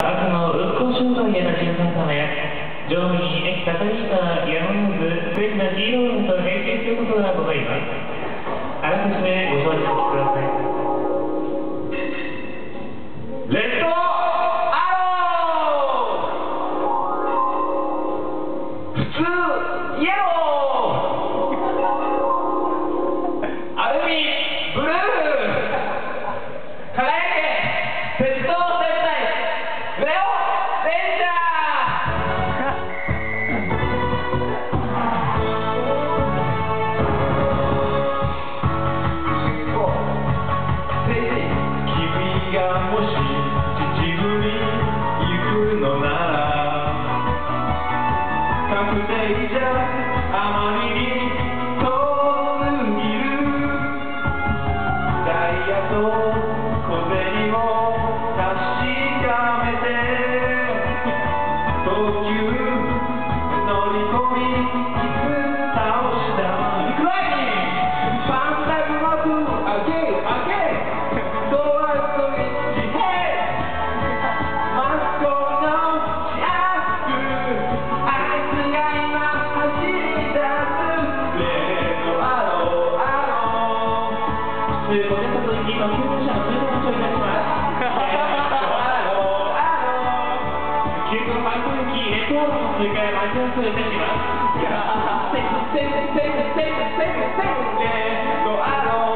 明日の運行障害への皆様や乗務員、駅係員がやむを得ず、便利な G ロードと並携することがございます。あらかじめご承知ください。レッドアロー、普通イエロー、アルミブルー、輝け鉄道戦隊レオレンジャー。君がもし秩父に行くのなら、確定じゃあまりに遠すぎる。ダイヤと小銭を確かめて、東急乗り込み倒したリクライニングパンタグマフ開ける開けるドアストリッチヘイマスコのジャック、あいつが今走り出すレッドアローアローということで、早速今救急車の通報をいたします。レッドアローアロー、急行マイク行きレッドアローの追加や待ち合わせをいたします。いやーセーフセーフセーフセーフセーフセーフレッドアロー